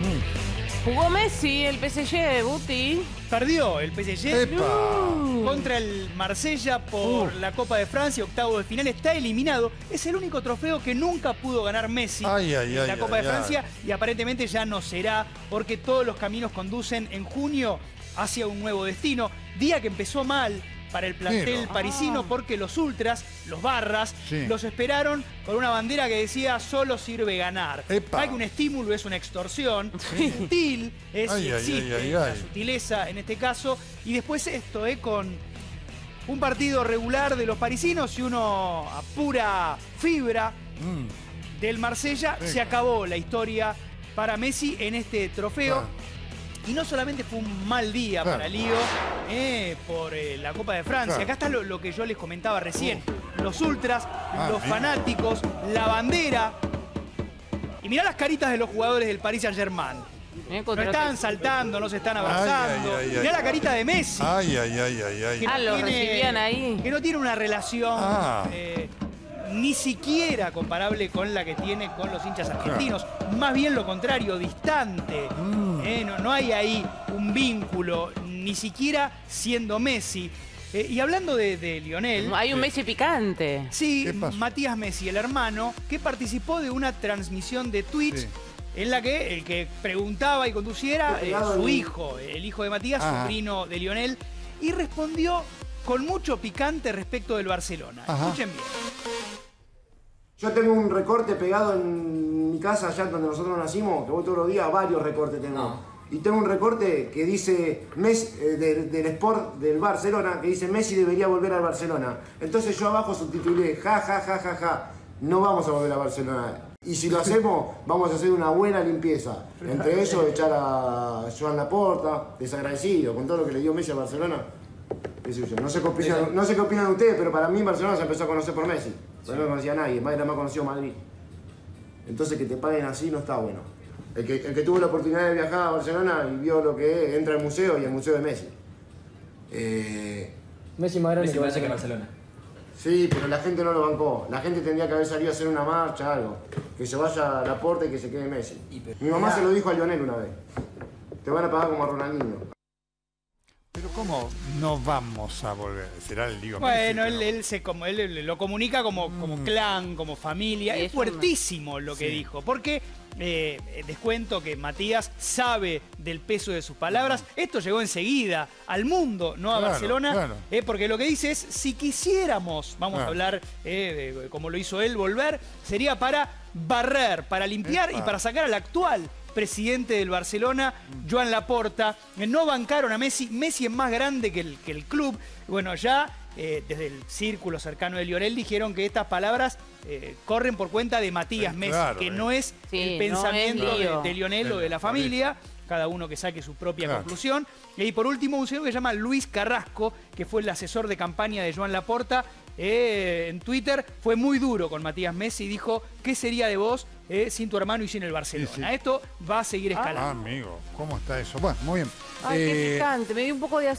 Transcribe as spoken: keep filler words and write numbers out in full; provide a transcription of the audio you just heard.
Jugó Messi, el P S G, Guti. Perdió el P S G No. contra el Marsella por uh. la Copa de Francia, octavo de final. Está eliminado. Es el único trofeo que nunca pudo ganar Messi ay, ay, en ay, la Copa ay, de Francia. ay. Y aparentemente ya no será, porque todos los caminos conducen en junio hacia un nuevo destino. Día que empezó mal para el plantel Pero, parisino, ah. porque los ultras, los barras, sí. los esperaron con una bandera que decía solo sirve ganar. Hay que un estímulo es una extorsión, Sí. es sutil, es, Ay, ay, existe ay, ay, la ay. sutileza en este caso. Y después esto, eh, con un partido regular de los parisinos y uno a pura fibra Mm. del Marsella, Sí. se acabó la historia para Messi en este trofeo. Ah. Y no solamente fue un mal día Claro. para Lío eh, por eh, la Copa de Francia. Claro. Acá está lo, lo que yo les comentaba recién. Los ultras, Ah, los mira. fanáticos, la bandera. Y mirá las caritas de los jugadores del Paris Saint-Germain. No están saltando, no se están abrazando. Ay, ay, ay, mirá ay. la carita de Messi. Ay, ay, ay, ay, ay. que Ah, no lo tiene- recibían ahí. Que no tiene una relación Ah. eh, ni siquiera comparable con la que tiene con los hinchas argentinos. Más bien lo contrario, distante. Mm. Eh, no, no hay ahí un vínculo, ni siquiera siendo Messi. Eh, y hablando de, de Lionel... Hay un Messi picante. Sí, ¿Qué pasó? Matías Messi, el hermano, que participó de una transmisión de Twitch Sí. en la que el que preguntaba y conduciera eh, su hijo, el hijo de Matías, Ajá. sobrino de Lionel, y respondió con mucho picante respecto del Barcelona. Ajá. Escuchen bien. Yo tengo un recorte pegado en mi casa, allá donde nosotros nacimos, que voy todos los días, varios recortes tengo. No. Y tengo un recorte que dice, Messi, eh, de- del Sport del Barcelona, que dice Messi debería volver al Barcelona. Entonces yo abajo subtitulé, ja, ja, ja, ja, ja, no vamos a volver a Barcelona. Y si lo hacemos, vamos a hacer una buena limpieza. Entre ellos, echar a Joan Laporta, desagradecido, con todo lo que le dio Messi a Barcelona. ¿Qué sé yo? No sé qué opinan, no sé qué opinan ustedes, pero para mí Barcelona se empezó a conocer por Messi. Pero no conocía a nadie, más era más conocido Madrid. Entonces que te paguen así no está bueno. El que, el que tuvo la oportunidad de viajar a Barcelona y vio lo que es, entra al museo y el museo de Messi. Eh, Messi más grande que parece que Barcelona. sí, pero la gente no lo bancó. La gente tendría que haber salido a hacer una marcha, algo. Que se vaya a la puerta y que se quede Messi. Mi mamá se lo dijo a Lionel una vez. Te van a pagar como a Ronaldinho. Pero ¿cómo no vamos a volver? ¿Será el Liga Bueno, Messi, él, pero- él, se, como, él lo comunica como, como Mm. clan, como familia. Sí, Es eso me- fuertísimo lo que Sí. dijo. Porque eh, descuento que Matías sabe del peso de sus palabras. Esto llegó enseguida al mundo, no a Claro, Barcelona. claro. Eh, porque lo que dice es, si quisiéramos, vamos Claro. a hablar eh, de- como lo hizo él, volver, sería para barrer, para limpiar Epa. y para sacar al actual presidente del Barcelona, Joan Laporta. Eh, No bancaron a Messi. Messi es más grande que el, que el club. Bueno, ya eh, desde el círculo cercano de Lionel dijeron que estas palabras eh, corren por cuenta de Matías Eh, Messi, claro, que eh. no es Sí, el no pensamiento es de, Lío. de Lionel o de la familia. Cada uno que saque su propia Claro. conclusión. Y por último, un señor que se llama Luis Carrasco, que fue el asesor de campaña de Joan Laporta, eh, en Twitter fue muy duro con Matías Messi y dijo, ¿qué sería de vos eh, sin tu hermano y sin el Barcelona? Sí, sí. Esto va a seguir Ah, escalando. amigo, ¿cómo está eso? Bueno, muy bien. Ay, qué Eh, picante. Me dio un poco de